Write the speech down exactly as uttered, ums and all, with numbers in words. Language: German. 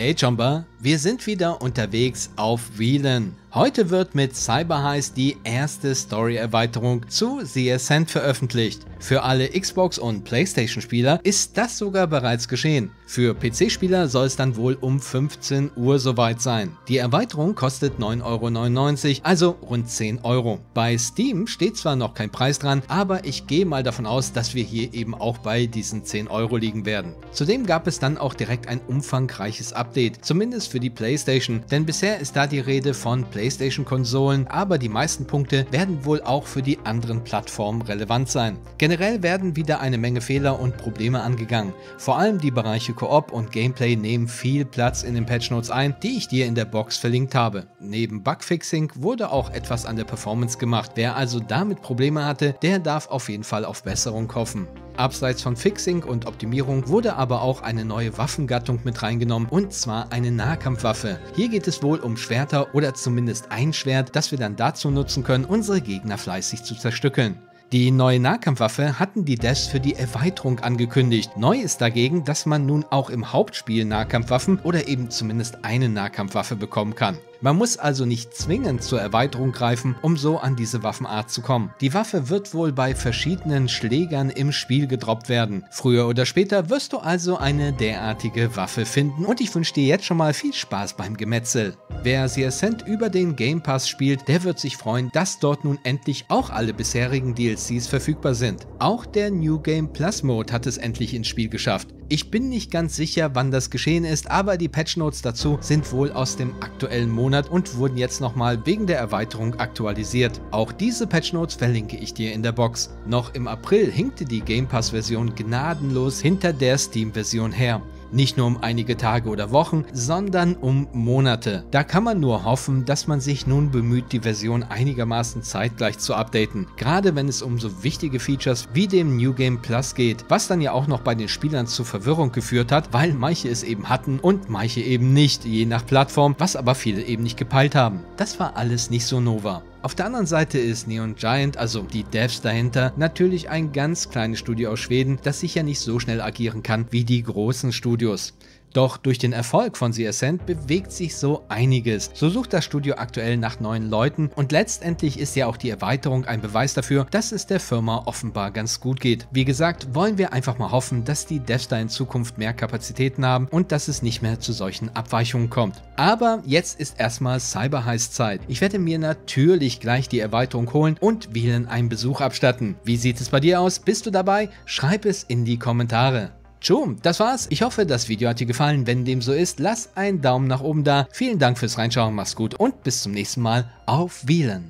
Hey Jomba, wir sind wieder unterwegs auf Wheelen. Heute wird mit Cyberheist die erste Story-Erweiterung zu The Ascent veröffentlicht. Für alle Xbox- und PlayStation-Spieler ist das sogar bereits geschehen. Für P C-Spieler soll es dann wohl um fünfzehn Uhr soweit sein. Die Erweiterung kostet neun Euro neunundneunzig, also rund zehn Euro. Bei Steam steht zwar noch kein Preis dran, aber ich gehe mal davon aus, dass wir hier eben auch bei diesen zehn Euro liegen werden. Zudem gab es dann auch direkt ein umfangreiches Update, zumindest für die PlayStation, denn bisher ist da die Rede von PlayStation-Konsolen, aber die meisten Punkte werden wohl auch für die anderen Plattformen relevant sein. Generell werden wieder eine Menge Fehler und Probleme angegangen. Vor allem die Bereiche Koop und Gameplay nehmen viel Platz in den Patch Notes ein, die ich dir in der Box verlinkt habe. Neben Bugfixing wurde auch etwas an der Performance gemacht. Wer also damit Probleme hatte, der darf auf jeden Fall auf Besserung hoffen. Abseits von Fixing und Optimierung wurde aber auch eine neue Waffengattung mit reingenommen, und zwar eine Nahkampfwaffe. Hier geht es wohl um Schwerter oder zumindest ein Schwert, das wir dann dazu nutzen können, unsere Gegner fleißig zu zerstückeln. Die neue Nahkampfwaffe hatten die Devs für die Erweiterung angekündigt. Neu ist dagegen, dass man nun auch im Hauptspiel Nahkampfwaffen oder eben zumindest eine Nahkampfwaffe bekommen kann. Man muss also nicht zwingend zur Erweiterung greifen, um so an diese Waffenart zu kommen. Die Waffe wird wohl bei verschiedenen Schlägern im Spiel gedroppt werden. Früher oder später wirst du also eine derartige Waffe finden, und ich wünsche dir jetzt schon mal viel Spaß beim Gemetzel. Wer The Ascent über den Game Pass spielt, der wird sich freuen, dass dort nun endlich auch alle bisherigen D L Cs verfügbar sind. Auch der New Game Plus Mode hat es endlich ins Spiel geschafft. Ich bin nicht ganz sicher, wann das geschehen ist, aber die Patch Notes dazu sind wohl aus dem aktuellen Monat und wurden jetzt nochmal wegen der Erweiterung aktualisiert. Auch diese Patch Notes verlinke ich dir in der Box. Noch im April hinkte die Game Pass Version gnadenlos hinter der Steam Version her. Nicht nur um einige Tage oder Wochen, sondern um Monate. Da kann man nur hoffen, dass man sich nun bemüht, die Version einigermaßen zeitgleich zu updaten. Gerade wenn es um so wichtige Features wie dem New Game Plus geht, was dann ja auch noch bei den Spielern zu Verwirrung geführt hat, weil manche es eben hatten und manche eben nicht, je nach Plattform, was aber viele eben nicht gepeilt haben. Das war alles nicht so Nova. Auf der anderen Seite ist Neon Giant, also die Devs dahinter, natürlich ein ganz kleines Studio aus Schweden, das sicher nicht so schnell agieren kann wie die großen Studios. Doch durch den Erfolg von The Ascent bewegt sich so einiges. So sucht das Studio aktuell nach neuen Leuten, und letztendlich ist ja auch die Erweiterung ein Beweis dafür, dass es der Firma offenbar ganz gut geht. Wie gesagt, wollen wir einfach mal hoffen, dass die Devs da in Zukunft mehr Kapazitäten haben und dass es nicht mehr zu solchen Abweichungen kommt. Aber jetzt ist erstmal Cyberheist Zeit. Ich werde mir natürlich gleich die Erweiterung holen und Wheelen einen Besuch abstatten. Wie sieht es bei dir aus? Bist du dabei? Schreib es in die Kommentare. Tschum, das war's. Ich hoffe, das Video hat dir gefallen. Wenn dem so ist, lass einen Daumen nach oben da. Vielen Dank fürs Reinschauen, mach's gut und bis zum nächsten Mal. Auf Wheelen.